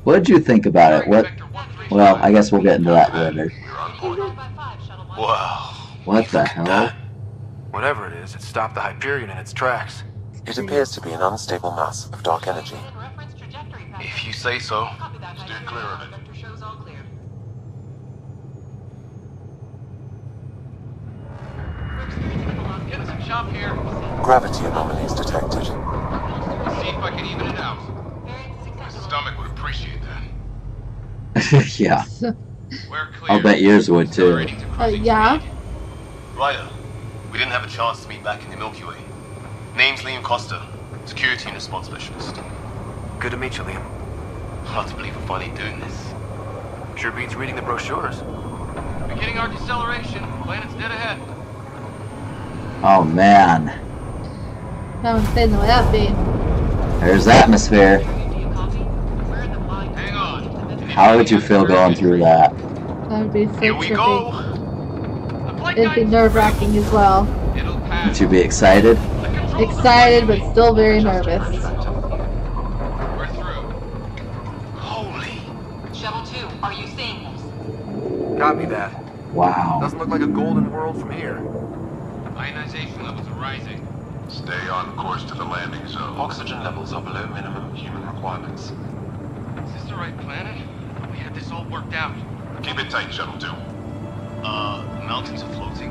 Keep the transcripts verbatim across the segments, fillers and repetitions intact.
What did you think about it? What? Well, I guess we'll get into that later. Wow. What the hell? Whatever it is, it stopped the Hyperion in its tracks. It appears to be an unstable mass of dark energy. If you say so. Steer clear of it. Getting some chop here. Gravity anomalies detected. Let's see if I can even it out. My stomach would appreciate that. Yeah. We're clear. I'll bet yours would too. Uh, yeah. Ryder, we didn't have a chance to meet back in the Milky Way. Name's Liam Costa, Security and Response Specialist. Good to meet you, Liam. Hard to believe we're finally doing this. Sure beats reading the brochures. Beginning our deceleration. Planet's dead ahead. Oh man. I don't say no that be. There's atmosphere. Hang on. How would you feel going through that? That would be so Here we trippy. go! The flight It'd be guidance nerve wracking as well. It'll pass. Would you be excited? The controls Excited, but still very nervous. We're through. Holy! Shuttle two, are you seeing this? Copy that. Wow. Doesn't look like a golden world from here. Ionization levels are rising. Stay on course to the landing zone. Oxygen levels are below minimum human requirements. Is this the right planet? We had this all worked out. Keep it tight, Shuttle two. Uh, the mountains are floating.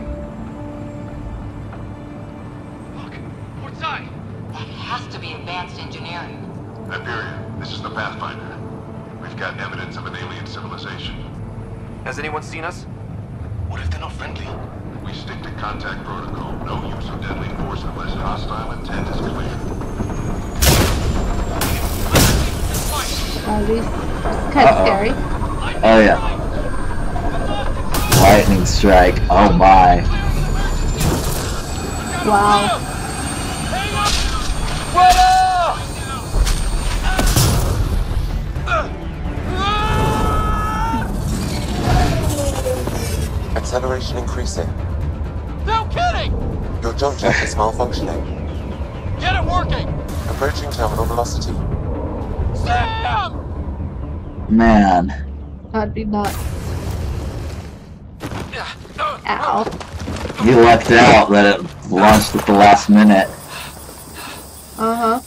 Look, port side. That has to be advanced engineering. Hyperion, this is the Pathfinder. We've got evidence of an alien civilization. Has anyone seen us? What if they're not friendly? We stick to contact protocol. No use of deadly force unless hostile intent is clear. At least kind of Uh-oh. scary. Oh yeah. Lightning strike. Oh my. Wow. Acceleration increasing. No kidding! Your jump jet is malfunctioning. Get it working! Approaching terminal velocity. Sam! Man. That'd be nuts. Ow. You lucked out that it launched at the last minute. Uh-huh.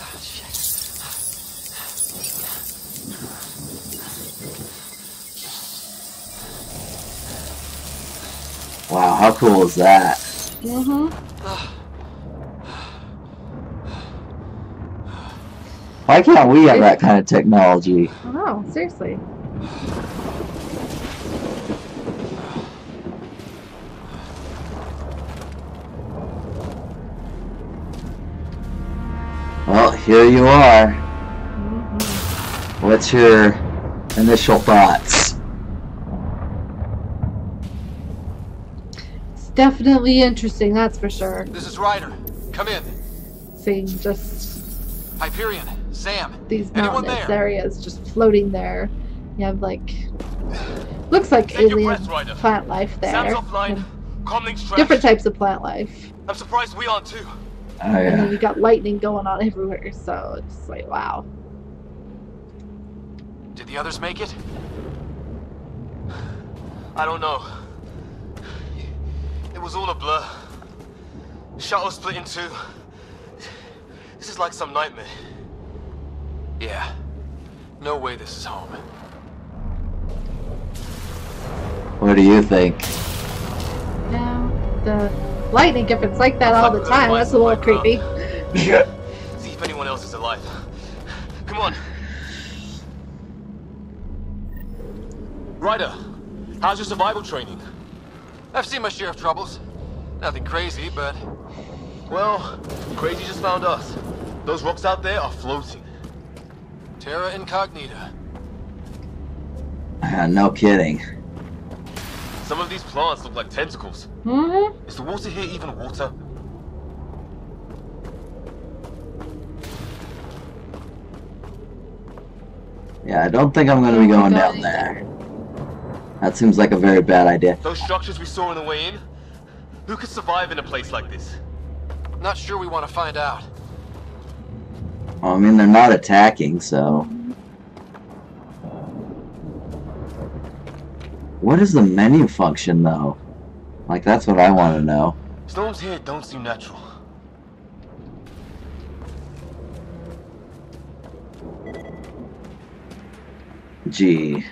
Wow, how cool is that? Mm-hmm. Why can't we have that kind of technology? Oh, seriously. Well, here you are. Mm-hmm. What's your initial thoughts? It's definitely interesting, that's for sure. This is Ryder. Come in. Seeing just Hyperion. Sam. these Anyone mountainous there? areas just floating there. You have like looks like Take your alien breath, Ryder. plant life there. Sam's offline. And Comlink's trashed. different types of plant life. I'm surprised we aren't too. Oh And then yeah. you got lightning going on everywhere, so it's like wow. Did the others make it? I don't know. It was all a blur. Shuttle split in two. This is like some nightmare. Yeah. No way this is home. What do you think? Yeah, the lightning if it's like that Looks all like the time, we're that's a little going creepy. See if anyone else is alive. Come on. Ryder, how's your survival training? I've seen my share of troubles. Nothing crazy, but... Well, crazy just found us. Those rocks out there are floating. Terra Incognita. No kidding. Some of these plants look like tentacles. Mm-hmm. Is the water here even water? Yeah, I don't think I'm going to be Oh my going God. down there. That seems like a very bad idea. Those structures we saw on the way in? Who could survive in a place like this? Not sure we want to find out. Well, I mean, they're not attacking, so... What is the menu function, though? Like, that's what I want to know. Storms here don't seem natural. Gee.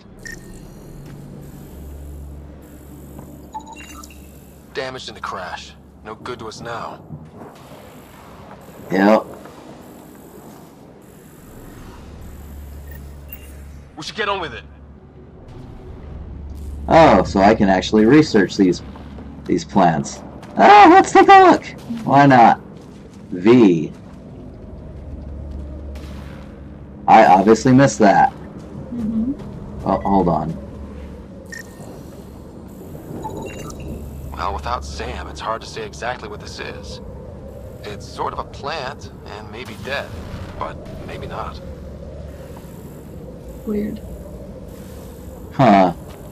Damaged in the crash. No good to us now. Yep. We should get on with it. Oh, so I can actually research these these plants. Oh, let's take a look. Why not? V. I obviously missed that. Mm-hmm. Oh, hold on. Well, without Sam, it's hard to say exactly what this is. It's sort of a plant, and maybe dead, but maybe not. Weird. Huh.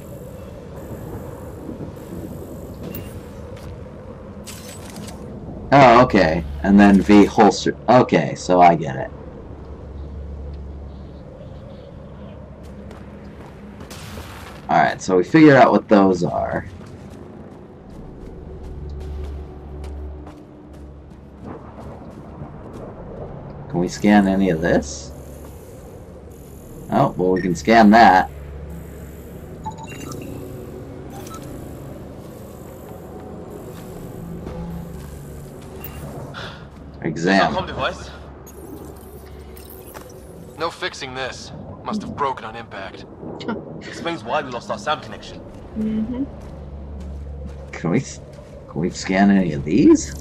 Oh, okay. And then V holster. Okay, so I get it. Alright, so we figured out what those are. Can we scan any of this? Oh, well, we can scan that. Exam. Home device. No fixing this. Must have broken on impact. Explains why we lost our sound connection. Mm-hmm. Can we, can we scan any of these?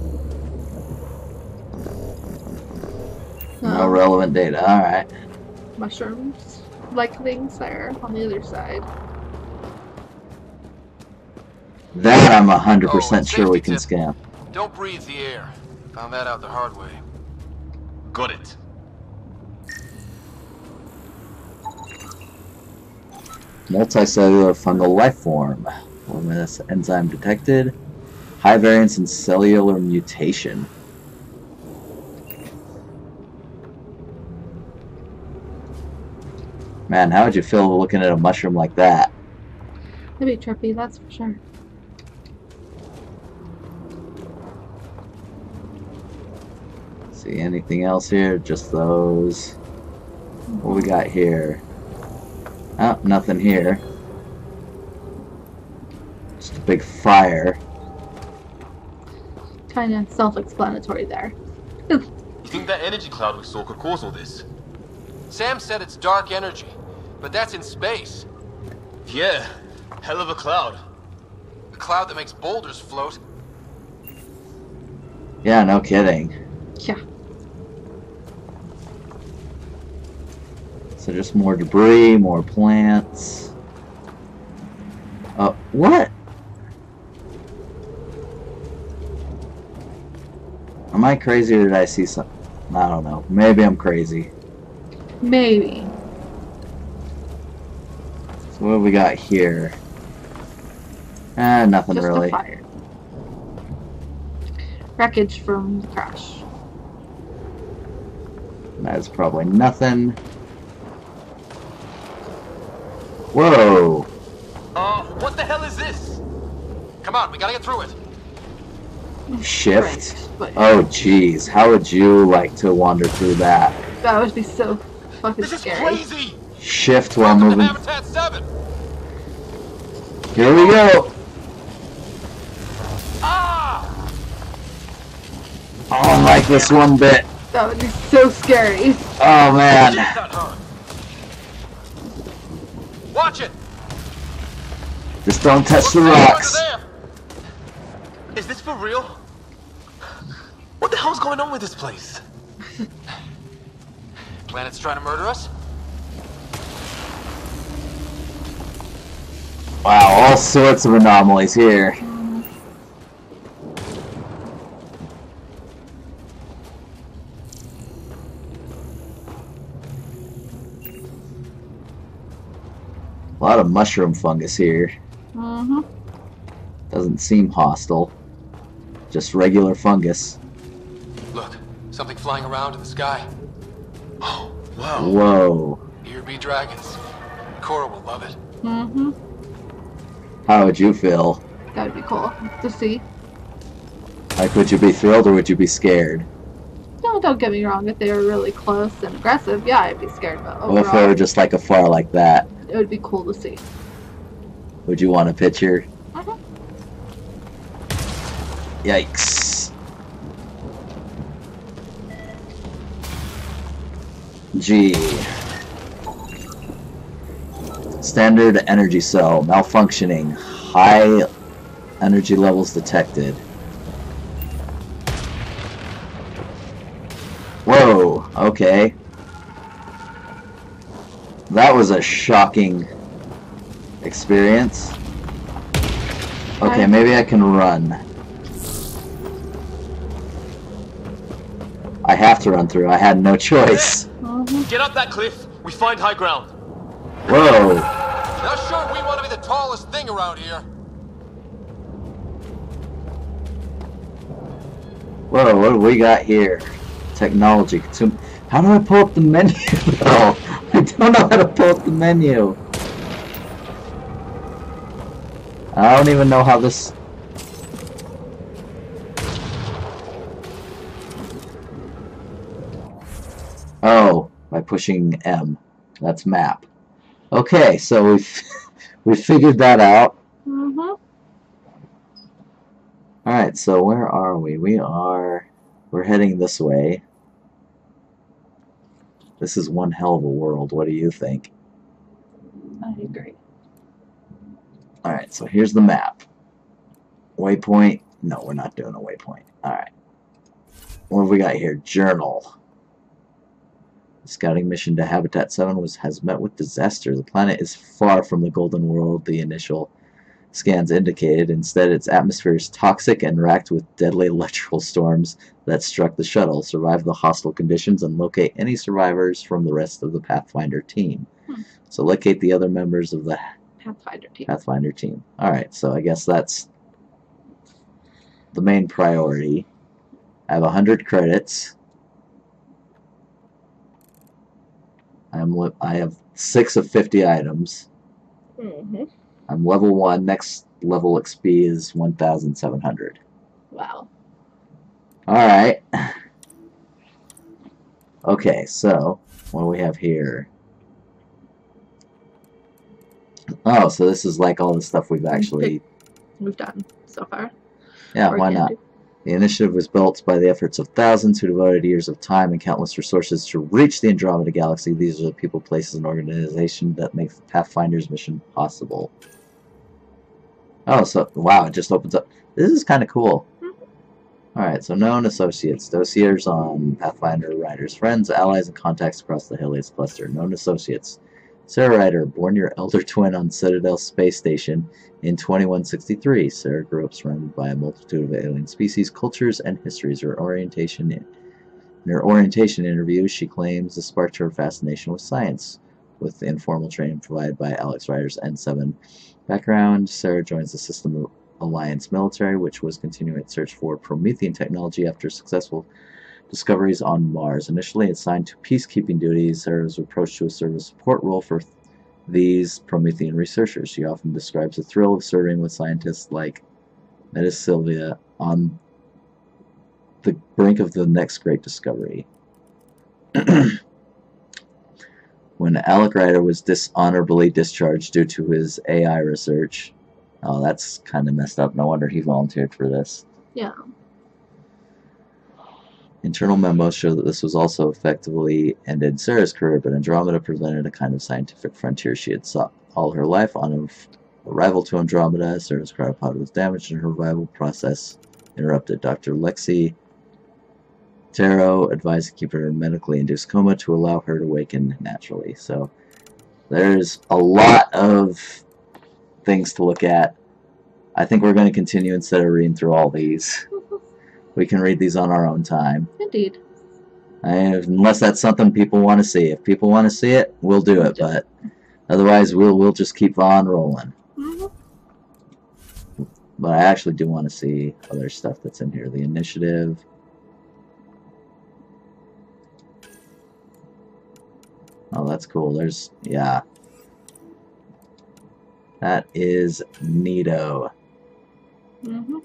No Um, relevant data. All right. mushrooms, like things there on the other side. That I'm a hundred Oh, percent and sure we safety can tip. scan. Don't breathe the air. Found that out the hard way. Got it. Multicellular fungal life form. Luminous enzyme detected. High variance in cellular mutation. Man, how would you feel looking at a mushroom like that? That'd be trippy, that's for sure. See anything else here? Just those. What we got here? Oh, nothing here. Just a big fire. Kind of self-explanatory there. You think that energy cloud we saw could cause all this? Sam said it's dark energy, but that's in space. Yeah, hell of a cloud. A cloud that makes boulders float. Yeah, no kidding. Yeah. So just more debris, more plants. Uh, what? Am I crazy or did I see something? I don't know. Maybe I'm crazy. Maybe. So what have we got here? Ah, nothing Just really. a fire. Wreckage from the crash. That's probably nothing. Whoa! Uh, what the hell is this? Come on, we gotta get through it. Shift? Right, but Oh jeez, how would you like to wander through that? that would be so fucking This is scary. crazy! Shift while Welcome to moving. Habitat seven! Here we go! Ah! I don't like this one bit. That would be so scary. Oh man. That hurt. Watch it! Just don't touch What's the that rocks. over there? Is this for real? What the hell's going on with this place? Planet's trying to murder us? Wow, all sorts of anomalies here. A lot of mushroom fungus here. Mm-hmm. Doesn't seem hostile. Just regular fungus. Look, something flying around in the sky. Oh, wow. Whoa. Here be dragons. Cora will love it. Mm-hmm. How would you feel? That would be cool to see. Like, would you be thrilled or would you be scared? No, don't get me wrong. If they were really close and aggressive, yeah, I'd be scared. But overall, What if they were just like afar like that? it would be cool to see. Would you want a picture? Uh-huh. Yikes. G. Standard energy cell malfunctioning. High energy levels detected. Whoa, okay. That was a shocking experience. Okay, maybe I can run. I have to run through. I had no choice. Mhm. Get up that cliff. We find high ground. Whoa. Not sure we want to be the tallest thing around here. Whoa, what do we got here? Technology. Consume. How do I pull up the menu? Oh, I don't know how to pull up the menu. I don't even know how this... Oh, by pushing M. That's map. Okay, so we've we figured that out. Mhm. Alright, so where are we? We are... We're heading this way. This is one hell of a world. What do you think? I agree. Alright, so here's the map. Waypoint. No, we're not doing a waypoint. Alright. What have we got here? Journal. The scouting mission to Habitat seven was has met with disaster. The planet is far from the golden world the initial scans indicated. Instead, its atmosphere is toxic and racked with deadly electrical storms that struck the shuttle. Survive the hostile conditions and locate any survivors from the rest of the Pathfinder team. Hmm. So locate the other members of the Pathfinder team. Pathfinder team. Alright, so I guess that's the main priority. I have one hundred credits. I'm li I have six of fifty items. Mm-hmm. I'm level one. Next level X P is one thousand seven hundred. Wow. Alright. Okay, so what do we have here? Oh, so this is like all the stuff we've actually... We've done so far. Yeah, Or why can not? do. The initiative was built by the efforts of thousands who devoted years of time and countless resources to reach the Andromeda Galaxy. These are the people, places, and organizations that make Pathfinder's mission possible. Oh, so, wow, it just opens up. This is kind of cool. Alright, so known associates. Dossiers on Pathfinder Riders. Friends, allies, and contacts across the Helios cluster. Known associates. Sarah Ryder, born your elder twin on Citadel Space Station in twenty-one sixty-three. Sarah grew up surrounded by a multitude of alien species, cultures, and histories. Her orientation in, in her orientation interview, she claims the spark to her fascination with science, with informal training provided by Alex Ryder's N seven background. Sarah joins the System Alliance military, which was continuing its search for Promethean technology after successful discoveries on Mars. Initially assigned to peacekeeping duties, Sarah was approached to a service support role for th these Promethean researchers. She often describes the thrill of serving with scientists like Metis Sylvia on the brink of the next great discovery. When Alec Ryder was dishonorably discharged due to his A I research. Oh, that's kind of messed up. No wonder he volunteered for this. Yeah. Internal memos show that this was also effectively ended Sarah's career, but Andromeda presented a kind of scientific frontier she had sought all her life. On arrival to Andromeda, Sarah's cryopod was damaged and her revival process interrupted. Doctor Lexi Tarot advised to keep her in medically induced coma to allow her to awaken naturally. So there's a lot of things to look at. I think we're going to continue instead of reading through all these. We can read these on our own time. Indeed. And unless that's something people want to see. If people want to see it, we'll do it. But otherwise, we'll we'll just keep on rolling. Mm-hmm. But I actually do want to see other stuff that's in here. The initiative. Oh, that's cool. There's, yeah. That is neato. Mm-hmm.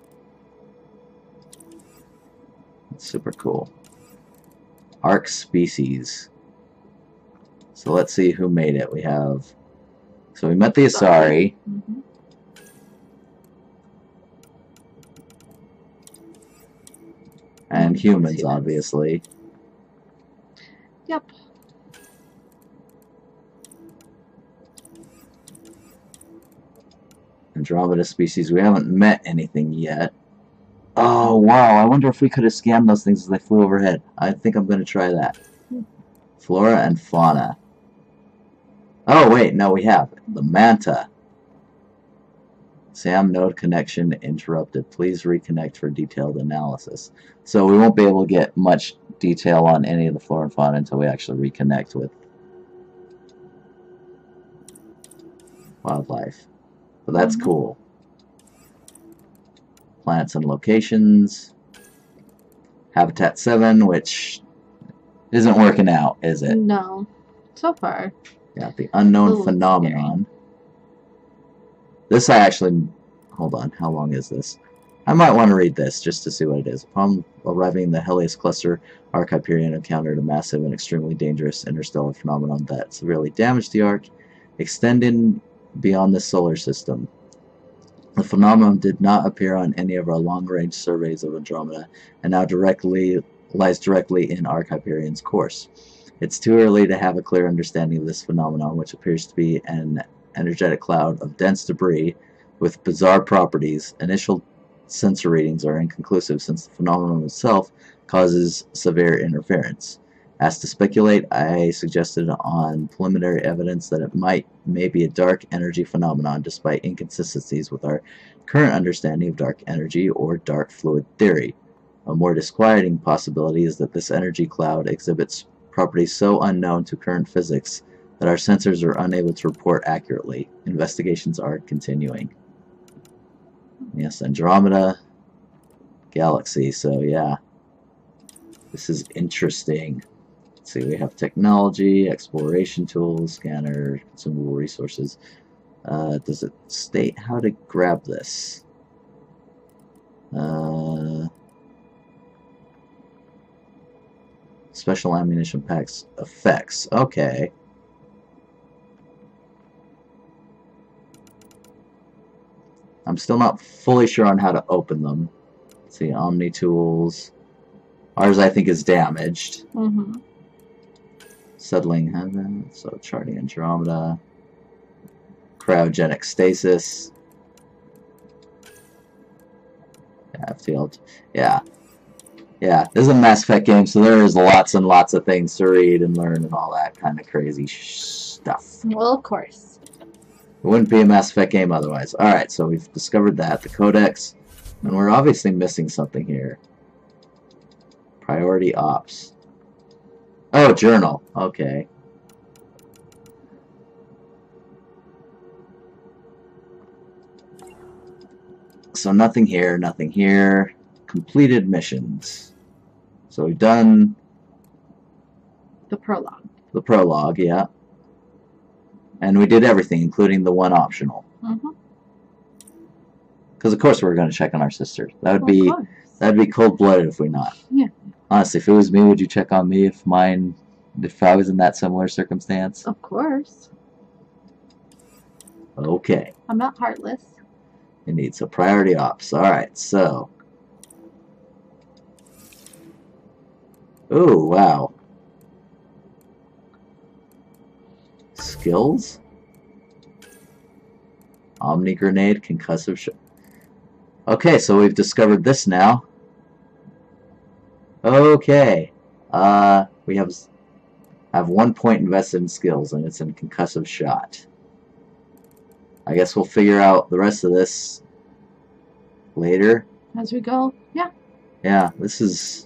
That's super cool. Arc species. So let's see who made it. We have... So we met the Asari. Mm-hmm. And Mm, humans, humans. obviously. Yep. Andromeda species. We haven't met anything yet. Oh, wow. I wonder if we could have scanned those things as they flew overhead. I think I'm going to try that. Flora and fauna. Oh, wait. No, we have. The manta. SAM node connection interrupted. Please reconnect for detailed analysis. So we won't be able to get much detail on any of the flora and fauna until we actually reconnect with wildlife. But that's Mhm. cool. Plants and locations. Habitat seven, which isn't working out, is it? No. So far. Yeah, the unknown Little phenomenon. This I actually... Hold on, how long is this? I might want to read this just to see what it is. Upon arriving in the Helios cluster, Ark Hyperion encountered a massive and extremely dangerous interstellar phenomenon that severely damaged the Ark, extending beyond the solar system. The phenomenon did not appear on any of our long-range surveys of Andromeda, and now directly lies directly in Ark Hyperion's course. It's too early to have a clear understanding of this phenomenon, which appears to be an energetic cloud of dense debris with bizarre properties. Initial sensor readings are inconclusive since the phenomenon itself causes severe interference. Asked to speculate, I suggested on preliminary evidence that it might may be a dark energy phenomenon despite inconsistencies with our current understanding of dark energy or dark fluid theory. A more disquieting possibility is that this energy cloud exhibits properties so unknown to current physics that our sensors are unable to report accurately. Investigations are continuing. Yes, Andromeda Galaxy, so yeah. This is interesting. Let's see, we have technology, exploration tools, scanner, consumable resources. Uh, does it state how to grab this? Uh, special ammunition packs effects. Okay. I'm still not fully sure on how to open them. Let's see, Omni tools. Ours, I think, is damaged. Mm-hmm. Settling heaven, so charting Andromeda. Cryogenic stasis. Yeah, field. Yeah. Yeah, this is a Mass Effect game, so there's lots and lots of things to read and learn and all that kind of crazy sh stuff. Well, of course. It wouldn't be a Mass Effect game otherwise. Alright, so we've discovered that. The Codex. And we're obviously missing something here. Priority Ops. Oh, Journal. Okay. So nothing here, nothing here. Completed missions. So we've done The prologue. the prologue, yeah. And we did everything, including the one optional. Mm-hmm. Because of course we're going to check on our sister. That would Of be course. that'd be cold-blooded if we not. Yeah. Honestly, if it was me, would you check on me if mine, if I was in that similar circumstance? Of course. Okay. I'm not heartless. Indeed. So priority ops. All right. So. Oh wow. Skills. Omni grenade, concussive sh Okay, so we've discovered this now. Okay. Uh, we have have one point invested in skills, and it's in concussive shot. I guess we'll figure out the rest of this later. As we go, yeah. Yeah, this is...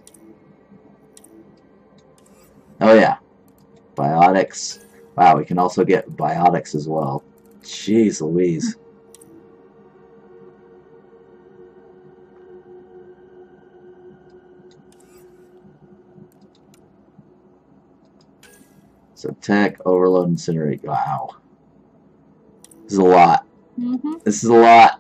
Oh yeah. Biotics. Wow, we can also get biotics as well. Jeez Louise. So tech, overload, incinerate. Wow. This is a lot. Mm-hmm. This is a lot.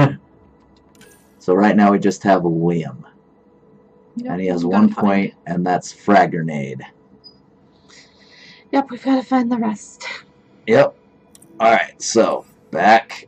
So right now we just have Liam. Yep, And he has we one gotta find- point, and that's frag grenade. Yep, we've got to find the rest. Yep. Alright, so back.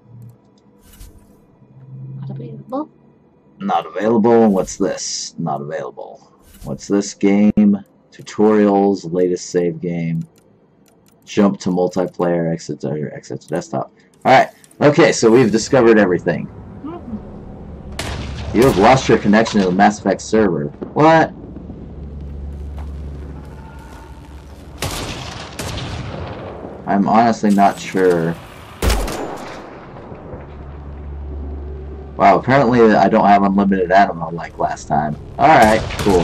Not available. Not available. What's this? Not available. What's this? Game. Tutorials. Latest save game. Jump to multiplayer. Exit to, exit to desktop. Alright. Okay, so we've discovered everything. Mm-hmm. You have lost your connection to the Mass Effect server. What? I'm honestly not sure. Wow, apparently I don't have unlimited ammo like last time. Alright, cool.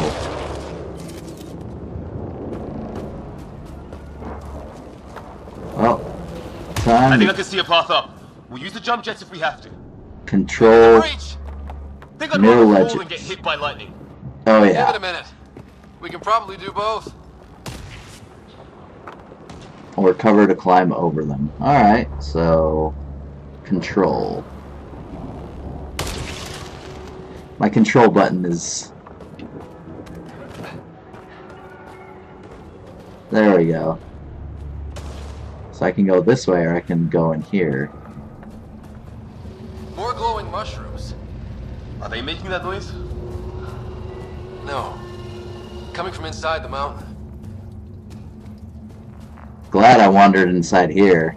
Well, time I think I to can see a path up. We'll use the jump jets if we have to. control. Reach! Think I'd Mirror rather fall legends. and get hit by lightning. Oh Give it yeah. a minute. We can probably do both. Or cover to climb over them. Alright, so control. My control button is... There we go. So I can go this way, or I can go in here. More glowing mushrooms. Are they making that noise? No. Coming from inside the mountain. Glad I wandered inside here.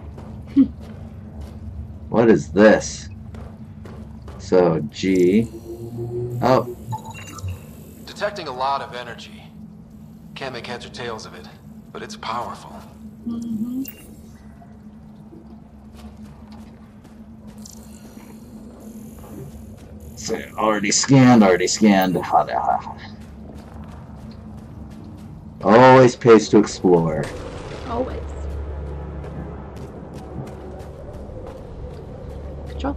What is this? So, G. Oh, Detecting a lot of energy. Can't make heads or tails of it, but it's powerful. Mm-hmm. so already scanned, already scanned. Always pays to explore. Always. Control.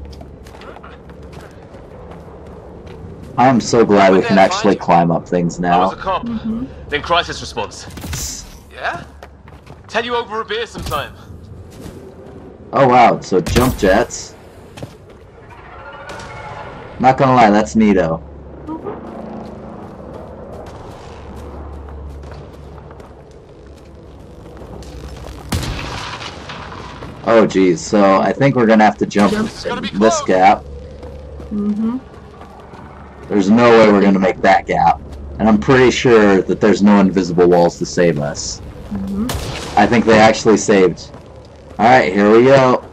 I'm so glad we Wouldn't can that actually find you? climb up things I was a now. cop. Mm-hmm. Then crisis response. Yeah? Tell you over a beer sometime. Oh wow, so jump jets. Not gonna lie, that's neato. Oh geez, so I think we're gonna have to jump Jump. It's gonna be in this close. gap. Mm-hmm. There's no way we're gonna make that gap. And I'm pretty sure that there's no invisible walls to save us. Mm-hmm. I think they actually saved. Alright, here we go.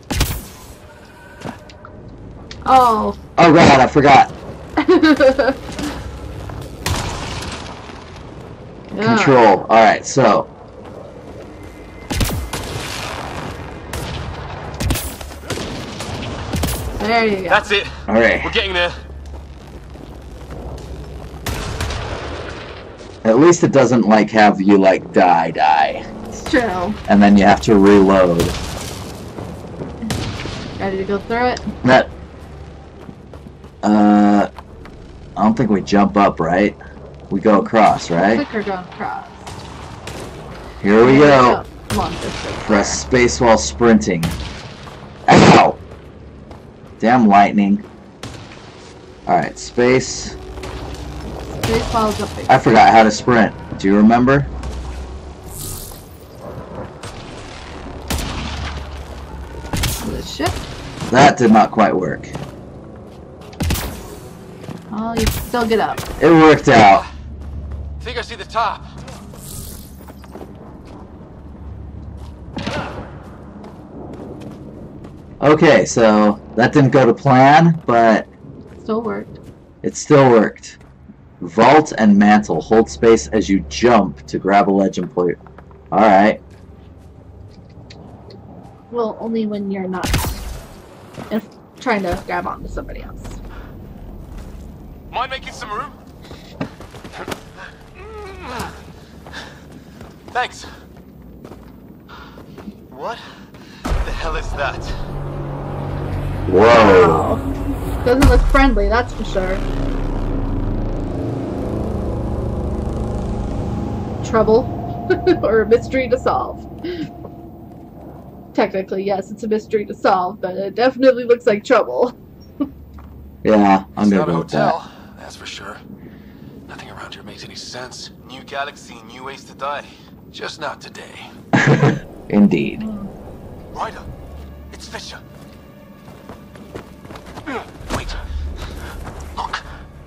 Oh. Oh god, I forgot. Yeah. Control. Alright, so. There you go. That's it. Alright. We're getting there. At least it doesn't like have you like die die. It's true. And then you have to reload. Ready to go through it? That uh I don't think we jump up, right? We go across, right? Clicker going across. Here we go. Come on, this way. Press space while sprinting. Ow! Damn lightning. Alright, space. Space while jumping. I forgot how to sprint. Do you remember? The ship. That did not quite work. Oh, you can still get up. It worked out. Think I see the top. Okay, so that didn't go to plan, but Still worked. it still worked. Vault and mantle. Hold space as you jump to grab a ledge and pull your... Alright. Well, only when you're not if trying to grab onto somebody else. Mind making some room? Thanks. What the hell is that? Whoa. Doesn't look friendly, that's for sure. Trouble or a mystery to solve. technically, yes, it's a mystery to solve, but it definitely looks like trouble. Yeah, I'm It's gonna not a go with hotel, that's for sure. Nothing around here makes any sense. New galaxy, new ways to die. Just not today. that. Indeed. Ryder, it's Fisher. Wait. Look.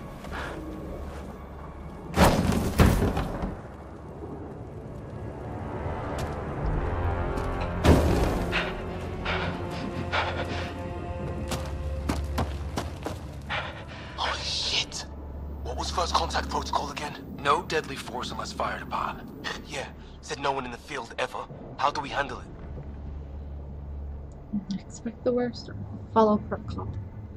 Holy shit! What was first contact protocol again? No deadly force unless fired upon. Yeah, said no one in the field ever. How do we handle it? Expect the worst or follow protocol.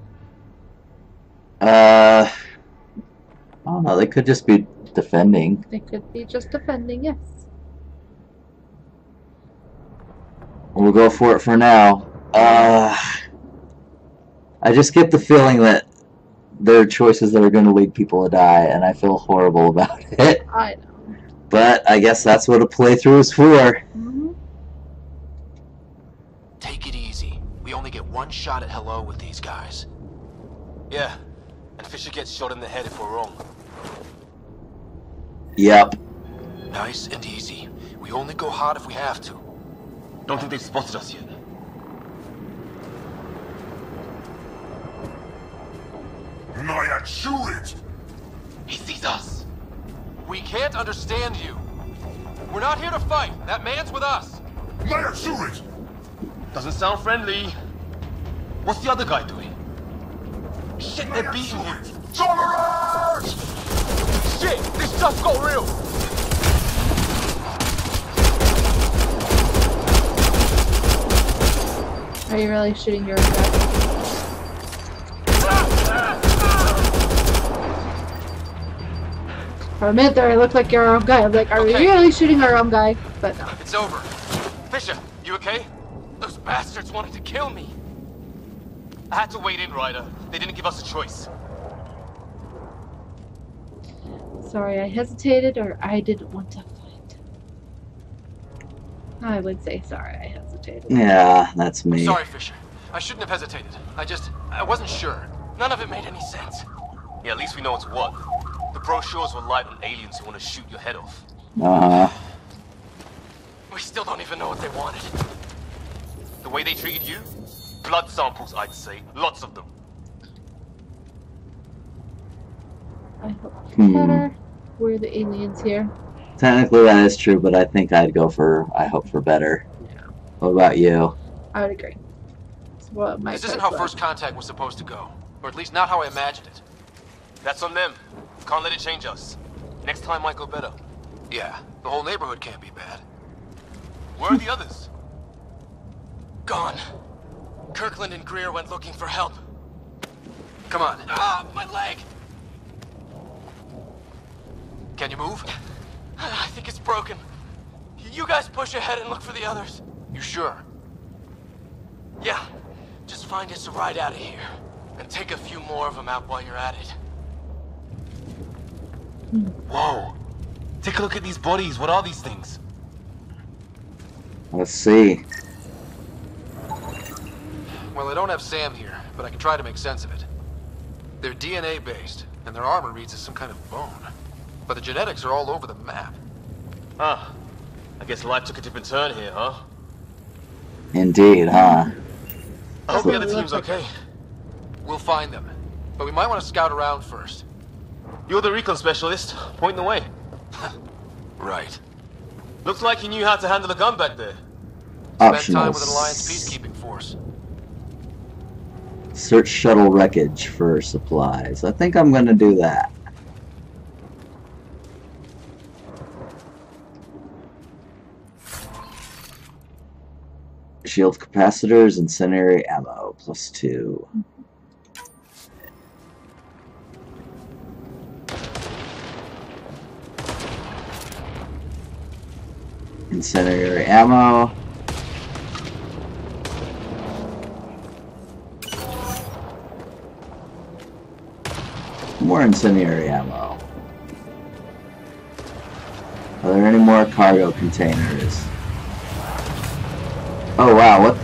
Uh, I don't know. They could just be defending. They could be just defending, yes. We'll go for it for now. Uh, I just get the feeling that there are choices that are going to lead people to die, and I feel horrible about it. I know. But I guess that's what a playthrough is for. Mm-hmm. Take it easy. We only get one shot at hello with these guys. Yeah, and Fisher gets shot in the head if we're wrong. Yep. Nice and easy. We only go hot if we have to. Don't think they've spotted us yet. Naya, shoot it! He sees us. We can't understand you. We're not here to fight. That man's with us. Naya, shoot it! Doesn't sound friendly. What's the other guy doing? Shit, they're Naya, beating shoot him. it! Tolerance! Shit! This stuff got real! Are you really shooting your guy? For a minute there, it looked like your own guy. I'm like, are we Okay. really shooting our own guy? But no. It's over. Fisher, you okay? Those bastards wanted to kill me. I had to wait in, Ryder. They didn't give us a choice. Sorry, I hesitated, or I didn't want to fight. I would say sorry, I hesitated. Yeah, that's me. Sorry, Fisher. I shouldn't have hesitated. I just... I wasn't sure. None of it made any sense. Yeah, at least we know it's what. The brochures were light on aliens who want to shoot your head off. Uh-huh. We still don't even know what they wanted. The way they treated you? Blood samples, I'd say. Lots of them. I hope Hmm. better. We're the aliens here. Technically that is true, but I think I'd go for, I hope for better. Yeah. What about you? I would agree. It's what my This isn't choice how was. first contact was supposed to go. Or at least not how I imagined it. That's on them. Can't let it change us. Next time might go better. Yeah, the whole neighborhood can't be bad. Where are the others? Gone. Kirkland and Greer went looking for help. Come on. Ah, my leg! Can you move? I think it's broken. You guys push ahead and look for the others. You sure? Yeah. Just find us a ride out of here. And take a few more of them out while you're at it. Whoa. Take a look at these bodies. What are these things? Let's see. Well, I don't have Sam here, but I can try to make sense of it. They're D N A based, and their armor reads as some kind of bone. But the genetics are all over the map. Huh. I guess life took a different turn here, huh? Indeed, huh? I hope the other That's what it team's looks okay. We'll find them. But we might want to scout around first. You're the recon specialist. Point the way. Right. Looks like you knew how to handle a gun back there. Spent Optional. time with an Alliance peacekeeping force. Search shuttle wreckage for supplies. I think I'm gonna do that. Shield capacitors, incendiary ammo, plus two. Incendiary ammo. More incendiary ammo. Are there any more cargo containers? Oh wow, what?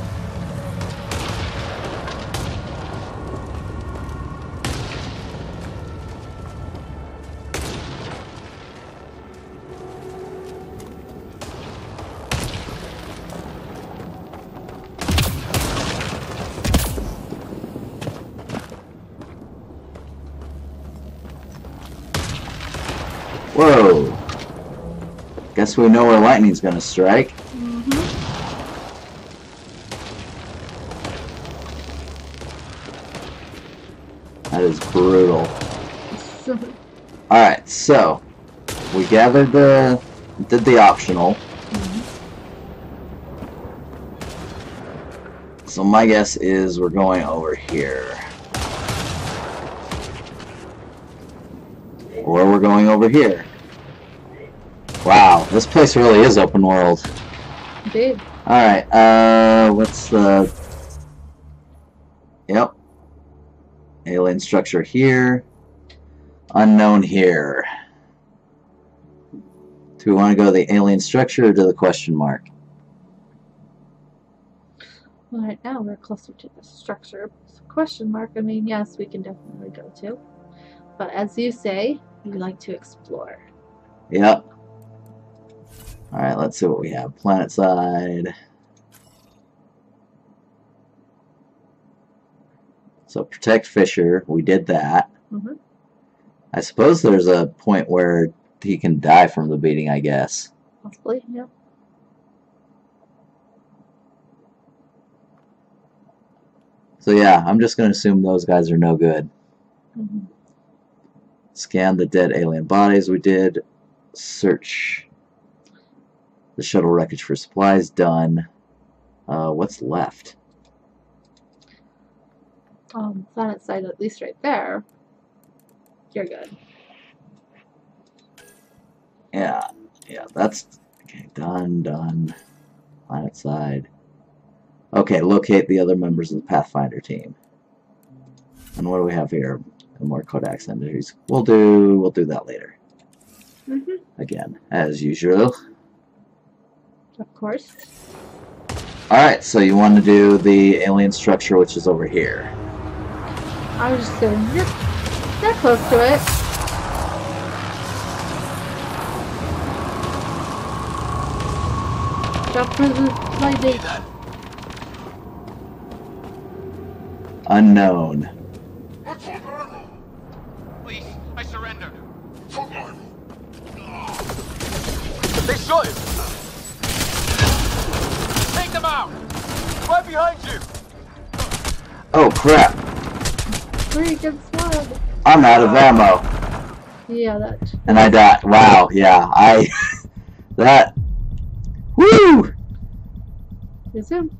Whoa. Guess we know where lightning's gonna strike. Mm-hmm. That is brutal. Alright, so we gathered the did the optional. Mm-hmm. So my guess is we're going over here. Or we're going over here. Wow, this place really is open world. Indeed. Alright, uh, what's the... Yep. Alien structure here. Unknown here. Do we want to go to the alien structure or to the question mark? Well, right now we're closer to the structure. So question mark, I mean, yes, we can definitely go to. But as you say, you like to explore. Yep. Alright, let's see what we have. Planet side. So protect Fisher, we did that. Mm-hmm. I suppose there's a point where he can die from the beating, I guess. Possibly, yeah. So yeah, I'm just going to assume those guys are no good. Mm-hmm. Scan the dead alien bodies, we did. Search the shuttle wreckage for supplies, done. Uh, what's left? Um, planet side, at least right there. You're good. Yeah, yeah, that's okay. Done, done. Planet side. Okay, locate the other members of the Pathfinder team. And what do we have here? More Codex entries. We'll do. We'll do that later. Mm-hmm. Again, as usual. Of course. All right, so you want to do the alien structure, which is over here. I was just saying, you're, you're close to it. Stop for the lightning. Unknown. Please, I surrender. They shot him. Take them out. Right behind you. Oh crap! Three against one. I'm out of ammo. Yeah, that. And I died. Wow, yeah, I... that... Woo! Resume.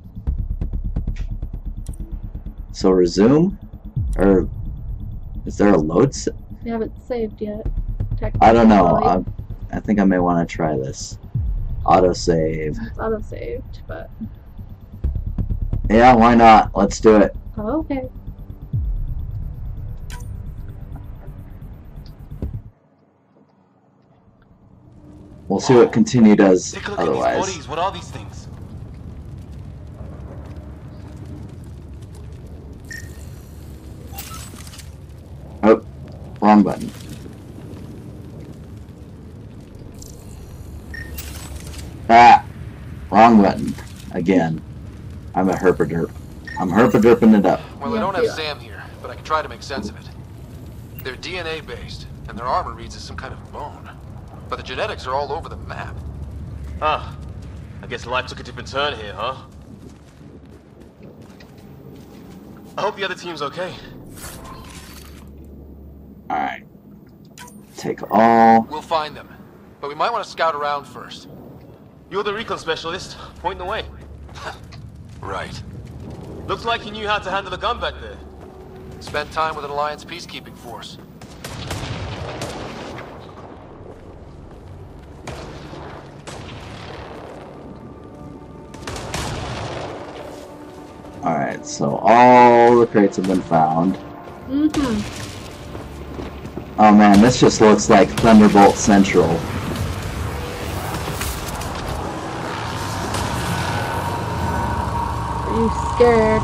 So resume? Or... is there a load? S You haven't saved yet. I don't know. Technically. I, I think I may want to try this. Autosave. It's auto-saved, but... Yeah, why not? Let's do it. Oh, okay. We'll see what continue does Take a look at these otherwise. bodies. What are these things? Oh, wrong button. Ah, wrong button. Again. I'm a herpaderp. I'm herpaderping it up. Well, I Yeah, don't have yeah. Sam here, but I can try to make sense of it. They're D N A based, and their armor reads as some kind of bone. But the genetics are all over the map. Ah, I guess life took a different turn here, huh? I hope the other team's okay. Alright. Take all. We'll find them, but we might want to scout around first. You're the recon specialist. Point the way. Right. Looks like you knew how to handle a gun back there. Spent time with an Alliance peacekeeping force. Alright, so all the crates have been found. Mm-hmm. Oh man, this just looks like Thunderbolt Central. Are you scared?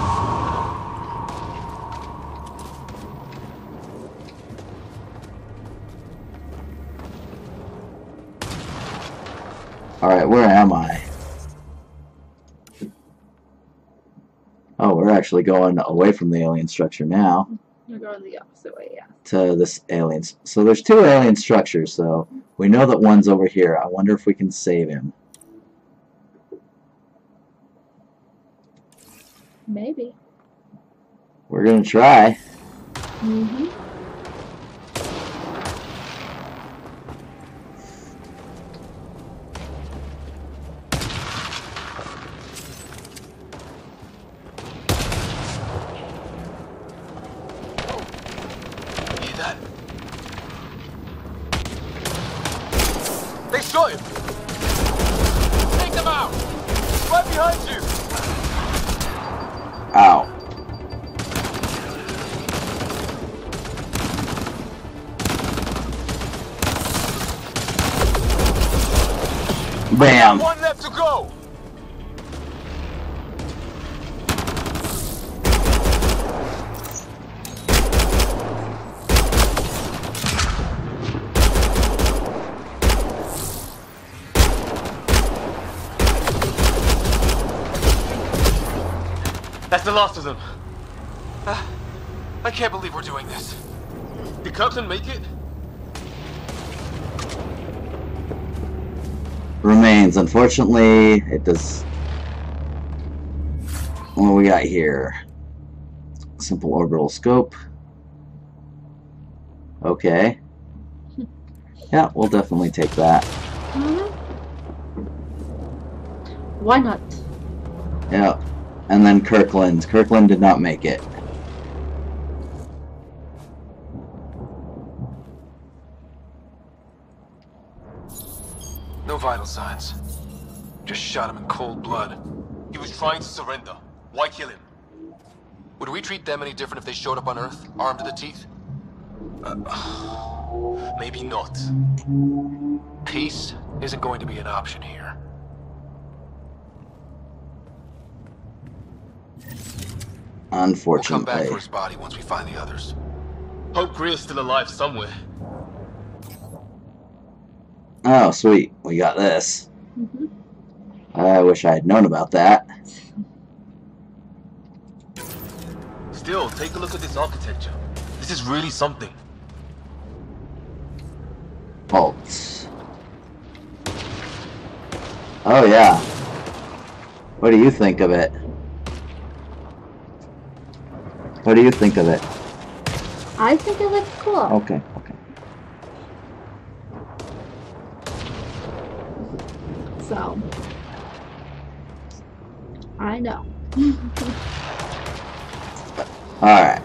Alright, where am I? Oh, we're actually going away from the alien structure now. You're going the opposite way, yeah. To this alien. So there's two alien structures, so we know that one's over here. I wonder if we can save him. Maybe. We're gonna try. Mm-hmm. Hear that? They shot him! Take them out! Right behind you! Ow. Bam! One left to go! That's the last of them. Uh, I can't believe we're doing this. Did Kirkland make it? Remains. Unfortunately, it does. What do we got here? Simple orbital scope. Okay. Yeah, we'll definitely take that. Mm-hmm. Why not? Yeah. And then Kirkland. Kirkland did not make it. No vital signs. Just shot him in cold blood. He was trying to surrender. Why kill him? Would we treat them any different if they showed up on Earth, armed to the teeth? Uh, maybe not. Peace isn't going to be an option here. Unfortunately. We'll come back for his body once we find the others. Hope Greer's still alive somewhere. Oh, sweet. We got this. Mm-hmm. I wish I had known about that. Still, take a look at this architecture. This is really something. Bolts. Oh, yeah. What do you think of it? What do you think of it? I think it looks cool. Okay, okay. So, I know. Alright.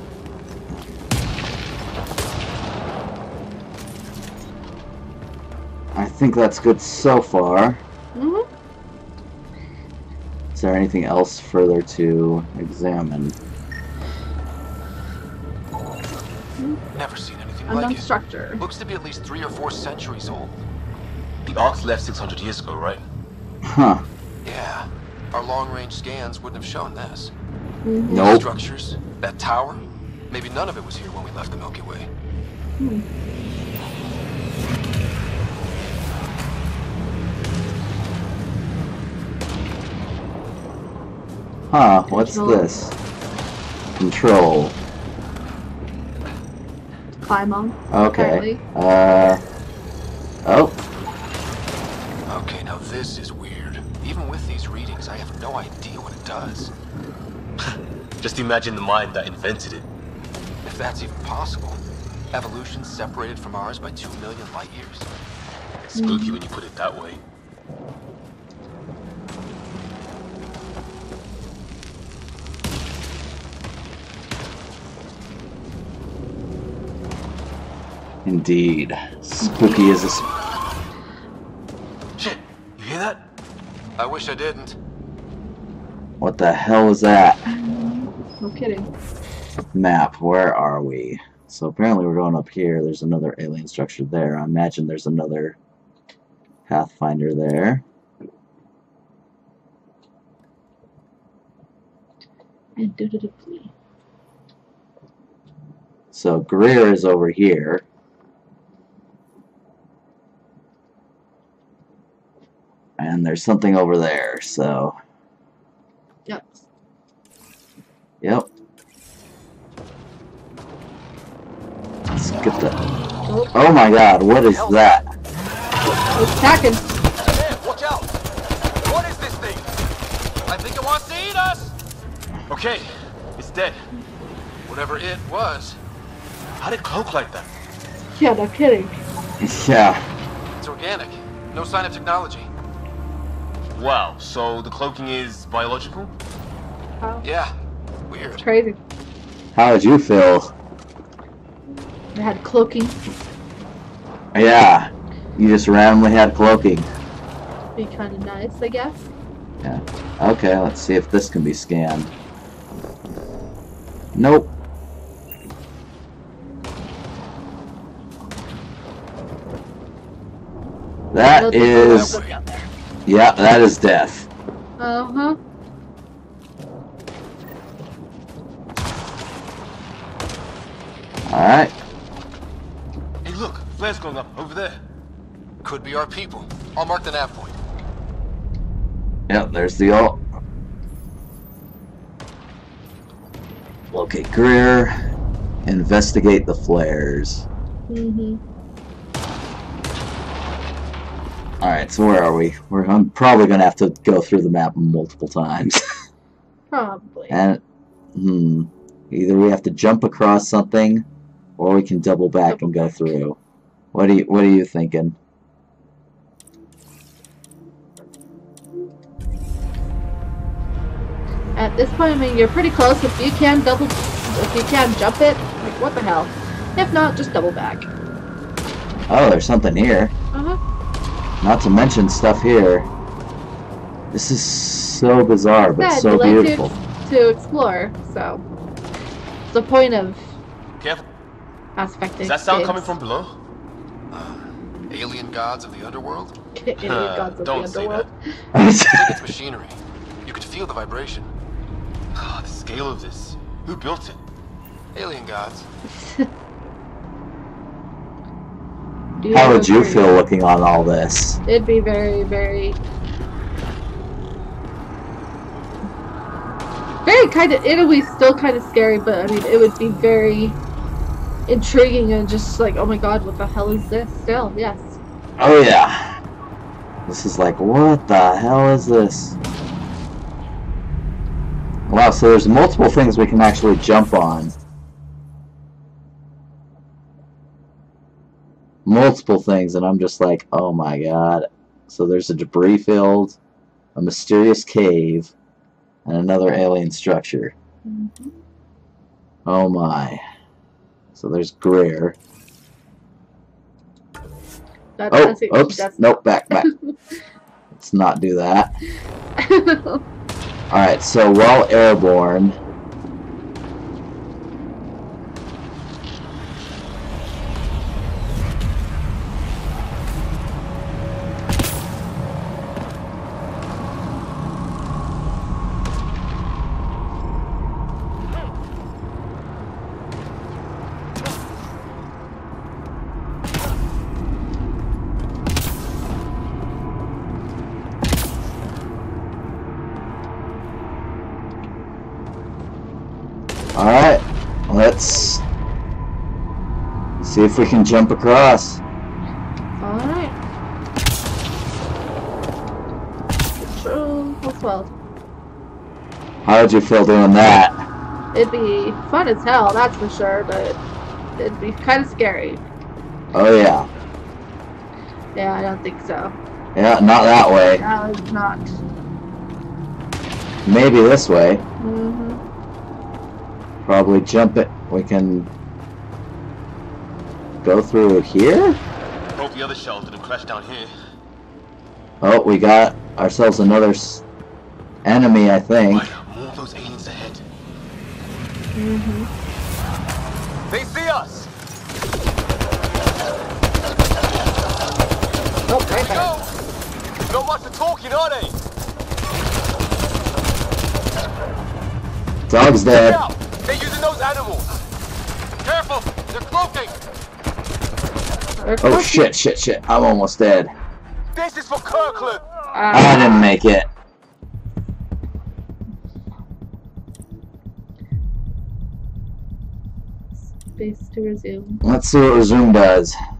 I think that's good so far. Mm-hmm. Is there anything else further to examine? Never seen anything Unknown like it. structure. Looks to be at least three or four centuries old. The Ark's left six hundred years ago, right? Huh. Yeah, our long-range scans wouldn't have shown this. Mm-hmm. Nope. Structures, that tower, maybe none of it was here when we left the Milky Way. Hmm. Huh, what's Control. this? Control. Climb on. Okay. Apparently. Uh. Oh. Okay, now this is weird. Even with these readings, I have no idea what it does. Just imagine the mind that invented it. If that's even possible. Evolution separated from ours by two million light years. It's spooky when you put it that way. Indeed. Spooky as a sp Shit, you hear that? I wish I didn't. What the hell is that? No kidding. Map, where are we? So apparently we're going up here. There's another alien structure there. I imagine there's another Pathfinder there. Indubitably. So Greer is over here. And there's something over there, so... Yep. Yep. Let's get the... Oh, Oh my god, what is that? it's attacking. Man, watch out! What is this thing? I think it wants to eat us! Okay, it's dead. Whatever it was, How'd it cloak like that? Yeah, no kidding. Yeah. it's organic. No sign of technology. Wow, so the cloaking is biological? Wow. Yeah, weird. Crazy. How would you feel? They had cloaking. Yeah. You just randomly had cloaking. Be kind of nice, I guess. Yeah. Okay, let's see if this can be scanned. Nope. That No, there's is... no down there. Yeah, that is death. Uh-huh. Alright. Hey look, flare's going up over there. Could be our people. I'll mark the nav point. Yep, there's the ult. Locate Greer. Investigate the flares. Mm-hmm. Alright, so where are we? We're, I'm probably going to have to go through the map multiple times. Probably. And, hmm. Either we have to jump across something, or we can double back Double and go back. through. What are you, what are you thinking? At this point, I mean, you're pretty close. If you can double, if you can jump it, like, what the hell? If not, just double back. Oh, there's something here. Uh-huh. Not to mention stuff here. This is so bizarre, but Yeah, so you like beautiful. to, to explore, so... It's the point of Careful. Mass Effect. Is that sound coming from below? Uh, alien gods of the underworld? Alien gods of Don't the say underworld. I think it's machinery. You could feel the vibration. Ah, the scale of this. Who built it? Alien gods. Do How would you agree? feel looking on all this? It'd be very, very... Very kind of... It would be still kind of scary, but I mean, it would be very intriguing and just like, oh my god, what the hell is this? Still, yes. Oh yeah. This is like, what the hell is this? Wow, so there's multiple things we can actually jump on. Multiple things, and I'm just like, oh my god. So there's a debris field, a mysterious cave, and another alien structure. Mm-hmm. Oh my. So there's Greer. That, Oh, that's it. oops. That's Nope, back, back. Let's not do that. Alright, so while airborne... Alright, let's see if we can jump across. Alright. Control plus twelve. How would you feel doing that? It'd be fun as hell, that's for sure, but it'd be kind of scary. Oh yeah. Yeah, I don't think so. Yeah, not that way. That was not. Maybe this way. Mm-hmm. Probably jump it. We can go through here? Hope the other shells didn't crash down here. Oh, we got ourselves another s enemy, I think. Right, more of those aliens ahead. Mm-hmm. They see us! Oh, right there. Go! Not much of talking, are they? Dog's Check dead. out! They're using those animals! Careful! They're cloaking! Or Oh shit, shit, shit. I'm almost dead. This is for Kirkland! I didn't make it. Space to resume. Let's see what resume does.